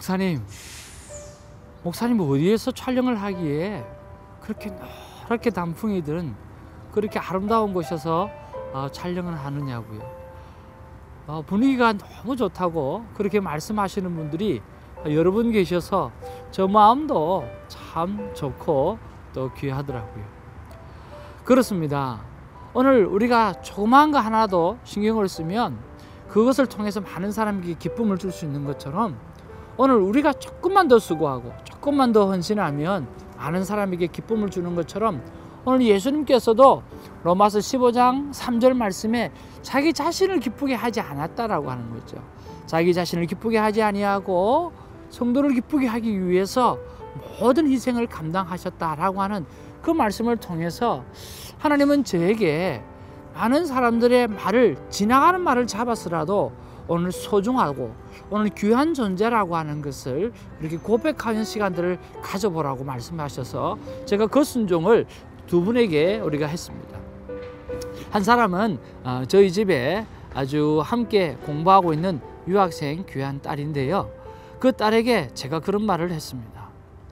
목사님 어디에서 촬영을 하기에 그렇게 노랗게 단풍이 든 그렇게 아름다운 곳에서 촬영을 하느냐고요. 분위기가 너무 좋다고 그렇게 말씀하시는 분들이 여러 분 계셔서 저 마음도 참 좋고 또 귀하더라고요. 그렇습니다. 오늘 우리가 조그마한 거 하나도 신경을 쓰면 그것을 통해서 많은 사람에게 기쁨을 줄 수 있는 것처럼 오늘 우리가 조금만 더 수고하고 조금만 더 헌신하면 많은 사람에게 기쁨을 주는 것처럼 오늘 예수님께서도 로마서 15장 3절 말씀에 자기 자신을 기쁘게 하지 않았다라고 하는 거죠. 자기 자신을 기쁘게 하지 아니하고 성도를 기쁘게 하기 위해서 모든 희생을 감당하셨다라고 하는 그 말씀을 통해서 하나님은 저에게 많은 사람들의 말을 지나가는 말을 잡았으라도 오늘 소중하고 오늘 귀한 존재라고 하는 것을 이렇게 고백하는 시간들을 가져보라고 말씀하셔서 제가 그 순종을 두 분에게 우리가 했습니다. 한 사람은 저희 집에 아주 함께 공부하고 있는 유학생 귀한 딸인데요. 그 딸에게 제가 그런 말을 했습니다.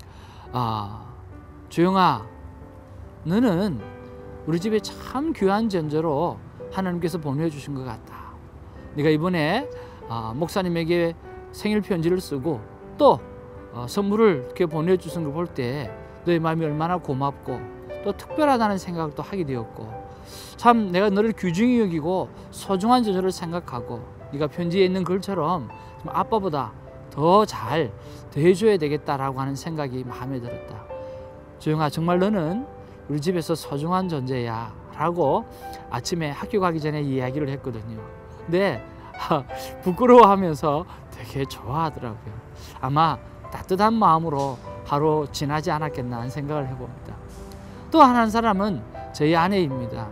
주영아, 너는 우리 집에 참 귀한 존재로 하나님께서 보내주신 것 같다. 네가 이번에 목사님에게 생일 편지를 쓰고 또 선물을 이렇게 보내주신 걸 볼 때 너의 마음이 얼마나 고맙고 또 특별하다는 생각도 하게 되었고 참 내가 너를 귀중히 여기고 소중한 존재를 생각하고 네가 편지에 있는 글처럼 좀 아빠보다 더 잘 대해줘야 되겠다라고 하는 생각이 마음에 들었다. 조영아, 정말 너는 우리 집에서 소중한 존재야 라고 아침에 학교 가기 전에 이야기를 했거든요. 근데 부끄러워하면서 되게 좋아하더라고요. 아마 따뜻한 마음으로 하루 지나지 않았겠나 하는 생각을 해봅니다. 또 한 사람은 저희 아내입니다.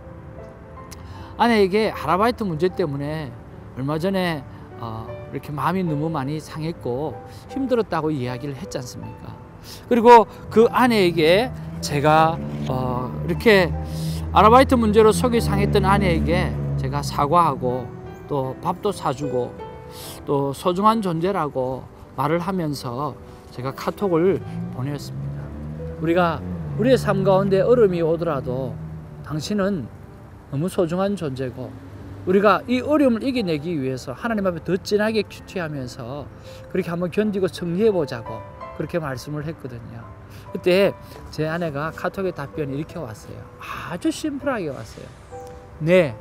아내에게 아르바이트 문제 때문에 얼마 전에 이렇게 마음이 너무 많이 상했고 힘들었다고 이야기를 했지 않습니까? 그리고 그 아내에게 제가 이렇게 아르바이트 문제로 속이 상했던 아내에게 제가 사과하고 또 밥도 사주고 또 소중한 존재라고 말을 하면서 제가 카톡을 보냈습니다. 우리의 삶 가운데 어려움이 오더라도 당신은 너무 소중한 존재고 우리가 이 어려움을 이겨내기 위해서 하나님 앞에 더 진하게 큐티하면서 그렇게 한번 견디고 승리해보자고 그렇게 말씀을 했거든요. 그때 제 아내가 카톡의 답변이 이렇게 왔어요. 아주 심플하게 왔어요. 네,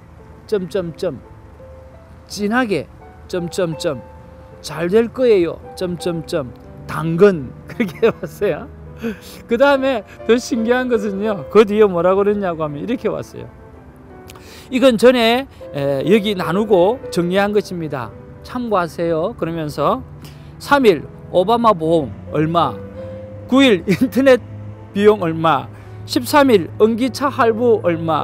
점점점 진하게 점점점 잘 될 거예요. 점점점 당근 그렇게 왔어요. 그 다음에 더 신기한 것은요. 그 뒤에 뭐라고 그랬냐고 하면 이렇게 왔어요. 이건 전에 여기 나누고 정리한 것입니다. 참고하세요. 그러면서 3일 오바마 보험 얼마, 9일 인터넷 비용 얼마, 13일 은기차 할부 얼마,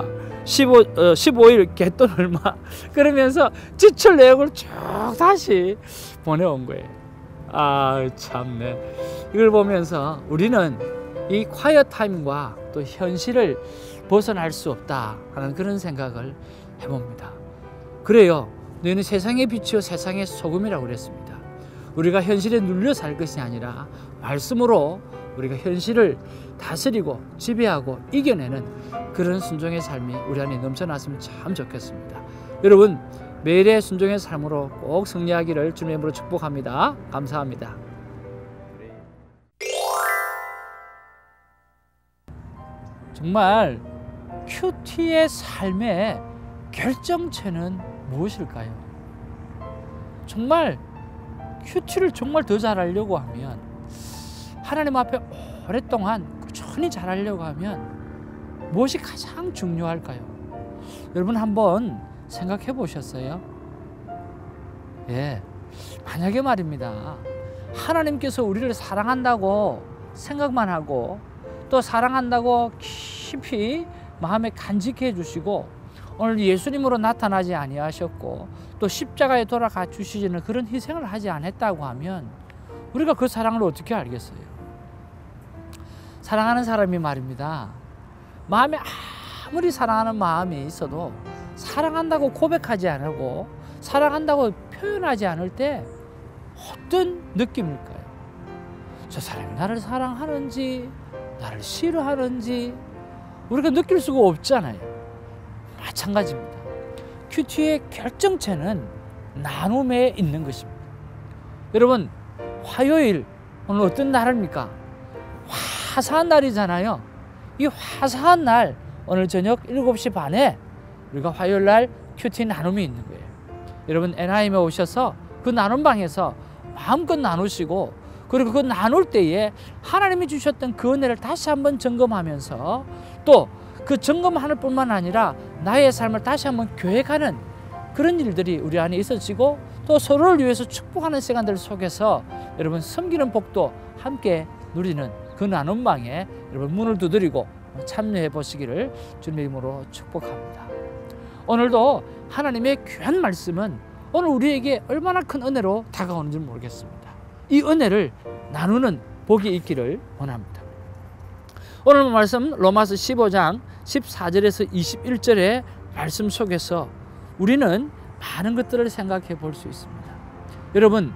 15일 갯돈 얼마 그러면서 지출 내역을 쭉 다시 보내온 거예요. 참네. 이걸 보면서 우리는 이 콰이어 타임과 또 현실을 벗어날 수 없다 하는 그런 생각을 해봅니다. 그래요. 너희는 세상의 빛이요 세상의 소금이라고 그랬습니다. 우리가 현실에 눌려 살 것이 아니라 말씀으로 우리가 현실을 다스리고 지배하고 이겨내는 그런 순종의 삶이 우리 안에 넘쳐났으면 참 좋겠습니다. 여러분 매일의 순종의 삶으로 꼭 승리하기를 주님의 이름으로 축복합니다. 감사합니다. 정말 큐티의 삶의 결정체는 무엇일까요? 정말 큐티를 정말 더 잘하려고 하면 하나님 앞에 오랫동안 꾸준히 잘하려고 하면 무엇이 가장 중요할까요? 여러분 한번 생각해 보셨어요? 예, 만약에 말입니다. 하나님께서 우리를 사랑한다고 생각만 하고 또 사랑한다고 깊이 마음에 간직해 주시고 오늘 예수님으로 나타나지 아니하셨고 또 십자가에 돌아가 주시는 그런 희생을 하지 않았다고 하면 우리가 그 사랑을 어떻게 알겠어요? 사랑하는 사람이 말입니다. 마음에 아무리 사랑하는 마음이 있어도 사랑한다고 고백하지 않고 사랑한다고 표현하지 않을 때 어떤 느낌일까요? 저 사람이 나를 사랑하는지 나를 싫어하는지 우리가 느낄 수가 없잖아요. 마찬가지입니다. 큐티의 결정체는 나눔에 있는 것입니다. 여러분, 화요일 오늘 어떤 날입니까? 화사한 날이잖아요. 이 화사한 날 오늘 저녁 7시 반에 우리가 화요일 날 큐티 나눔이 있는 거예요. 여러분 애나임에 오셔서 그 나눔방에서 마음껏 나누시고, 그리고 그 나눌 때에 하나님이 주셨던 그 은혜를 다시 한번 점검하면서 또 그 점검하는 뿐만 아니라 나의 삶을 다시 한번 계획하는 그런 일들이 우리 안에 있어지고, 또 서로를 위해서 축복하는 시간들 속에서 여러분 섬기는 복도 함께 누리는 그 나눔방에 여러분 문을 두드리고 참여해 보시기를 주님의 이름으로 축복합니다. 오늘도 하나님의 귀한 말씀은 오늘 우리에게 얼마나 큰 은혜로 다가오는지 모르겠습니다. 이 은혜를 나누는 복이 있기를 원합니다. 오늘 말씀 로마서 15장 14절에서 21절의 말씀 속에서 우리는 많은 것들을 생각해 볼 수 있습니다. 여러분,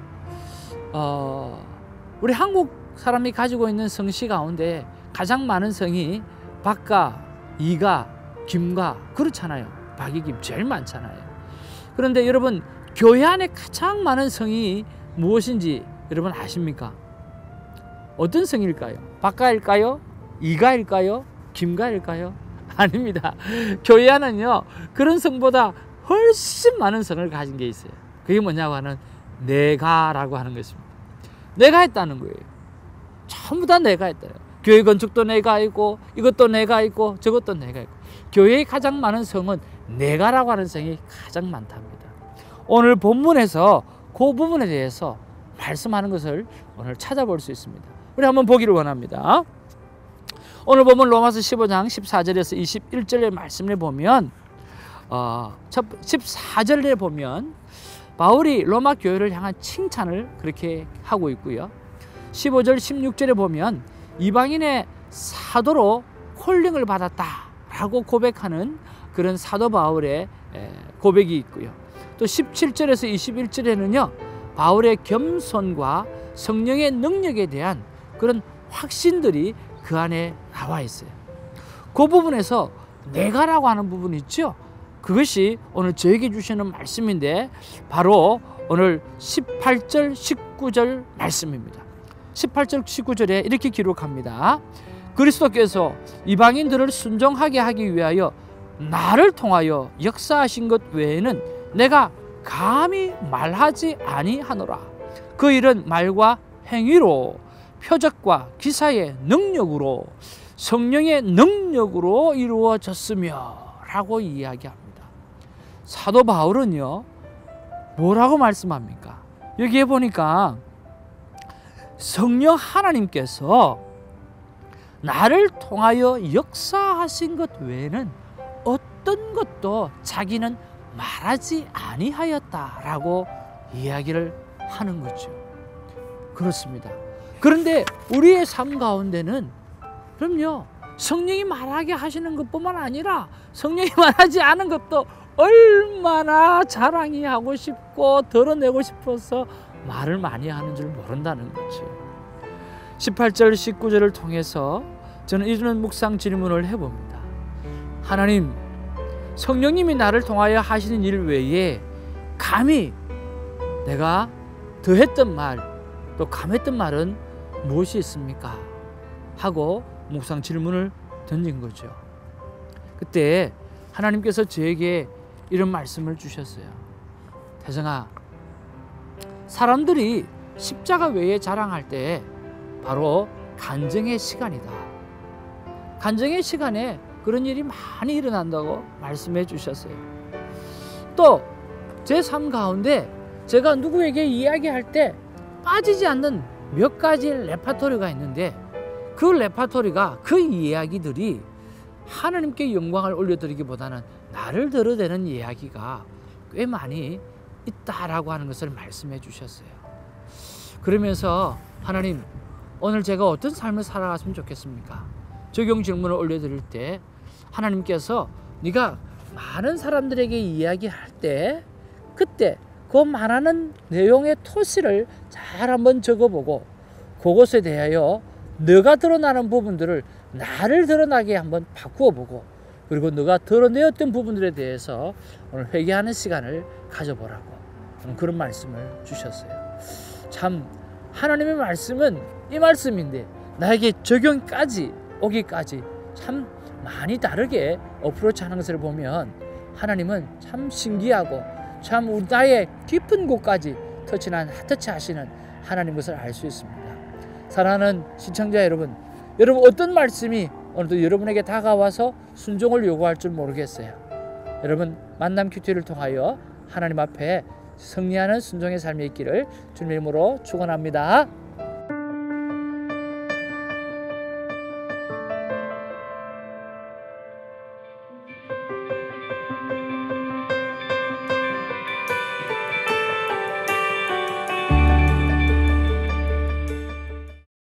우리 한국 사람이 가지고 있는 성씨 가운데 가장 많은 성이 박가, 이가, 김가 그렇잖아요. 박이, 김 제일 많잖아요. 그런데 여러분, 교회 안에 가장 많은 성이 무엇인지 여러분 아십니까? 어떤 성일까요? 박가일까요? 이가일까요? 김가일까요? 아닙니다. 교회 안은요 그런 성보다 훨씬 많은 성을 가진 게 있어요. 그게 뭐냐고 하는 내가라고 하는 것입니다. 내가 했다는 거예요. 전부 다 내가 했다. 교회 건축도 내가 있고, 이것도 내가 있고, 저것도 내가 있고. 교회의 가장 많은 성은 내가라고 하는 성이 가장 많답니다. 오늘 본문에서 그 부분에 대해서 말씀하는 것을 오늘 찾아볼 수 있습니다. 우리 한번 보기를 원합니다. 오늘 보면 로마서 15장 14절에서 21절의 말씀을 보면 14절에 보면 바울이 로마 교회를 향한 칭찬을 그렇게 하고 있고요. 15절 16절에 보면 이방인의 사도로 콜링을 받았다라고 고백하는 그런 사도 바울의 고백이 있고요. 또 17절에서 21절에는요 바울의 겸손과 성령의 능력에 대한 그런 확신들이 그 안에 나와 있어요. 그 부분에서 내가라고 하는 부분이 있죠. 그것이 오늘 저에게 주시는 말씀인데 바로 오늘 18절 19절 말씀입니다. 18절 19절에 이렇게 기록합니다. 그리스도께서 이방인들을 순종하게 하기 위하여 나를 통하여 역사하신 것 외에는 내가 감히 말하지 아니하노라. 그 일은 말과 행위로 표적과 기사의 능력으로 성령의 능력으로 이루어졌으며 라고 이야기합니다. 사도 바울은요 뭐라고 말씀합니까? 여기에 보니까 성령 하나님께서 나를 통하여 역사하신 것 외에는 어떤 것도 자기는 말하지 아니하였다라고 이야기를 하는 거죠. 그렇습니다. 그런데 우리의 삶 가운데는 그럼요 성령이 말하게 하시는 것뿐만 아니라 성령이 말하지 않은 것도 얼마나 자랑이 하고 싶고 드러내고 싶어서 말을 많이 하는 줄 모른다는 거죠. 18절 19절을 통해서 저는 이런 묵상 질문을 해봅니다. 하나님, 성령님이 나를 통하여 하시는 일 외에 감히 내가 더했던 말, 또 감했던 말은 무엇이 있습니까? 하고 묵상 질문을 던진 거죠. 그때 하나님께서 저에게 이런 말씀을 주셨어요. 태성아, 사람들이 십자가 외에 자랑할 때 바로 간증의 시간이다. 간증의 시간에 그런 일이 많이 일어난다고 말씀해 주셨어요. 또 제 삶 가운데 제가 누구에게 이야기할 때 빠지지 않는 몇 가지 레파토리가 있는데 그 레파토리가 그 이야기들이 하나님께 영광을 올려드리기보다는 나를 드러내는 이야기가 꽤 많이 있다라고 하는 것을 말씀해 주셨어요. 그러면서 하나님, 오늘 제가 어떤 삶을 살아갔으면 좋겠습니까? 적용 질문을 올려드릴 때 하나님께서 네가 많은 사람들에게 이야기할 때 그때 그 그 말하는 내용의 토시를 잘 한번 적어보고 그것에 대하여 너가 드러나는 부분들을 나를 드러나게 한번 바꾸어보고 그리고 너가 드러내었던 부분들에 대해서 오늘 회개하는 시간을 가져보라고 그런 말씀을 주셨어요. 참 하나님의 말씀은 이 말씀인데 나에게 적용까지 오기까지 참 많이 다르게 어프로치하는 것을 보면 하나님은 참 신기하고 참 나의 깊은 곳까지 터치하시는 하나님 것을 알 수 있습니다. 사랑하는 시청자 여러분, 여러분 어떤 말씀이 오늘도 여러분에게 다가와서 순종을 요구할 줄 모르겠어요. 여러분 만남 큐티를 통하여 하나님 앞에 승리하는 순종의 삶이 있기를 주님의 이름으로 축원합니다.